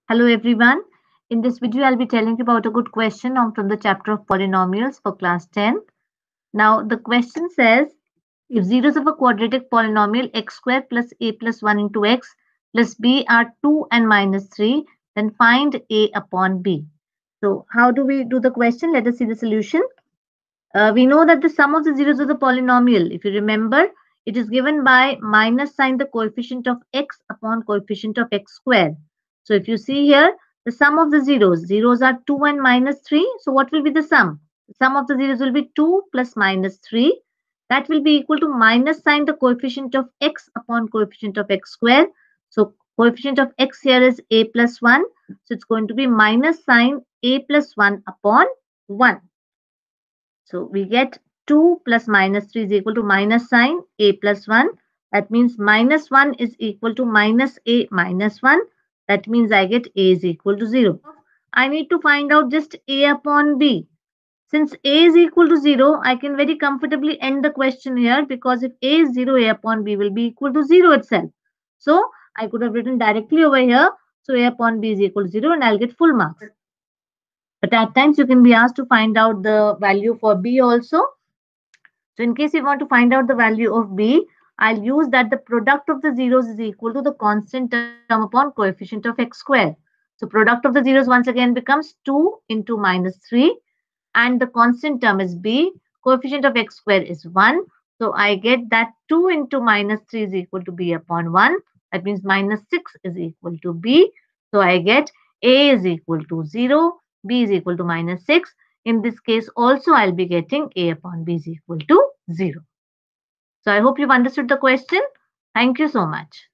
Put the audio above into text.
Hello everyone. In this video, I'll be telling you about a good question from the chapter of polynomials for class 10. Now, the question says, if zeros of a quadratic polynomial x square plus a plus 1 into x plus b are 2 and minus 3, then find a upon b. So, how do we do the question? Let us see the solution. We know that the sum of the zeros of the polynomial, if you remember, it is given by minus sign the coefficient of x upon coefficient of x square. So if you see here, the sum of the zeros are 2 and minus 3. So what will be the sum? The sum of the zeros will be 2 plus minus 3. That will be equal to minus sign the coefficient of x upon coefficient of x square. So coefficient of x here is a plus 1. So it's going to be minus sign a plus 1 upon 1. So we get 2 plus minus 3 is equal to minus sign a plus 1. That means minus 1 is equal to minus a minus 1. That means I get a is equal to 0. I need to find out just a upon b. Since a is equal to 0, I can very comfortably end the question here because if a is 0, a upon b will be equal to 0 itself. So I could have written directly over here. So a upon b is equal to 0 and I'll get full marks. But at times you can be asked to find out the value for b also. So in case you want to find out the value of b, I'll use that the product of the zeros is equal to the constant term upon coefficient of x square. So product of the zeros once again becomes 2 into minus 3 and the constant term is b. Coefficient of x square is 1. So I get that 2 into minus 3 is equal to b upon 1. That means minus 6 is equal to b. So I get a is equal to 0, b is equal to minus 6. In this case also I'll be getting a upon b is equal to 0. So I hope you've understood the question. Thank you so much.